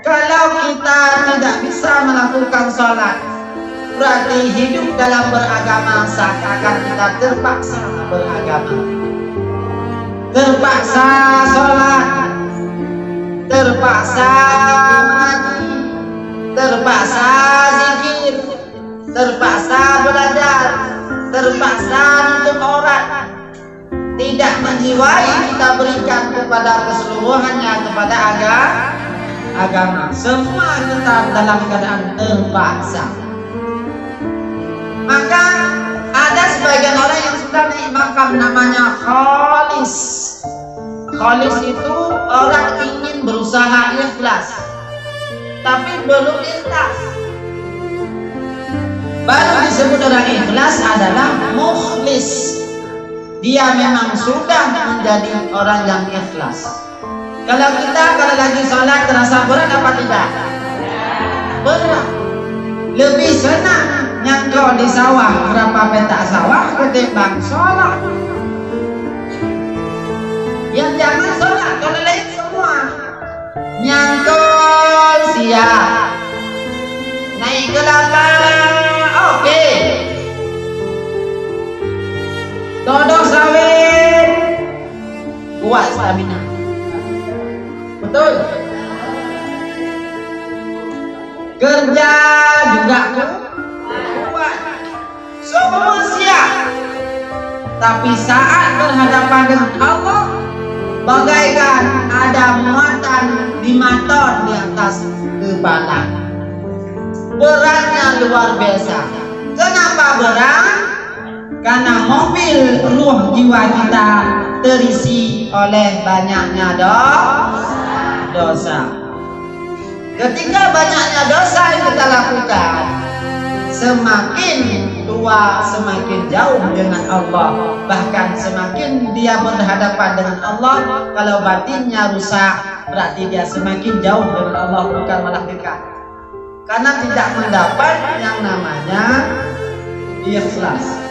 Kalau kita tidak bisa melakukan sholat, berarti hidup dalam beragama seakan kita terpaksa beragama, terpaksa sholat, terpaksa mengaji, terpaksa zikir, terpaksa belajar, terpaksa nutup aurat, tidak menjiwai kita berikan kepada keseluruhannya kepada agama. Semua kita dalam keadaan terpaksa. Maka ada sebagian orang yang sudah naik makam namanya khalis. Khalis itu orang ingin berusaha ikhlas, tapi belum ikhlas. Baru disebut orang ikhlas adalah mukhlis. Dia memang sudah menjadi orang yang ikhlas. Kalau lagi sholat terasa berat apa tidak? Berat. Lebih senang nyangkau di sawah berapa petak sawah ketimbang sholat. Yang jangan sholat, kalau lain semua nyangkau siap, naik kelapa oke, dodok sawit kuat stamina. Betul. Kerja juga kuat, semua siap. Tapi saat berhadapan dengan Allah, bagaikan ada muatan 5 ton di atas kepala. Beratnya luar biasa. Kenapa berat? Karena mobil ruh jiwa kita terisi oleh banyaknya dosa. Ketika banyaknya dosa yang kita lakukan, semakin tua semakin jauh dengan Allah. Bahkan semakin dia berhadapan dengan Allah, kalau batinnya rusak berarti dia semakin jauh dengan Allah, bukan malah dekat. Karena tidak mendapat yang namanya ikhlas.